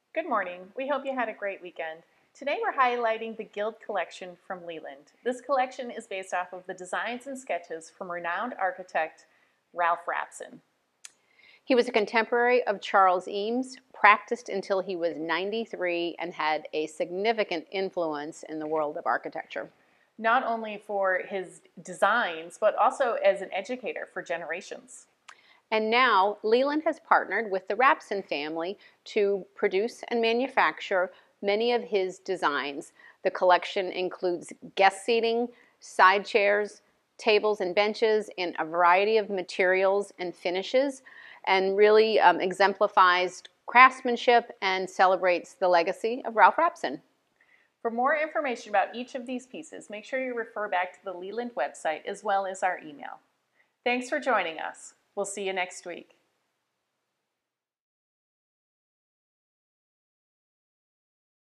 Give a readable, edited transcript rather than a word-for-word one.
Good morning. We hope you had a great weekend. Today we're highlighting the Guild Collection from Leland. This collection is based off of the designs and sketches from renowned architect Ralph Rapson. He was a contemporary of Charles Eames, practiced until he was 93, and had a significant influence in the world of architecture. Not only for his designs, but also as an educator for generations. And now Leland has partnered with the Rapson family to produce and manufacture many of his designs. The collection includes guest seating, side chairs, tables and benches in a variety of materials and finishes, and really exemplifies craftsmanship and celebrates the legacy of Ralph Rapson. For more information about each of these pieces, make sure you refer back to the Leland website as well as our email. Thanks for joining us. We'll see you next week.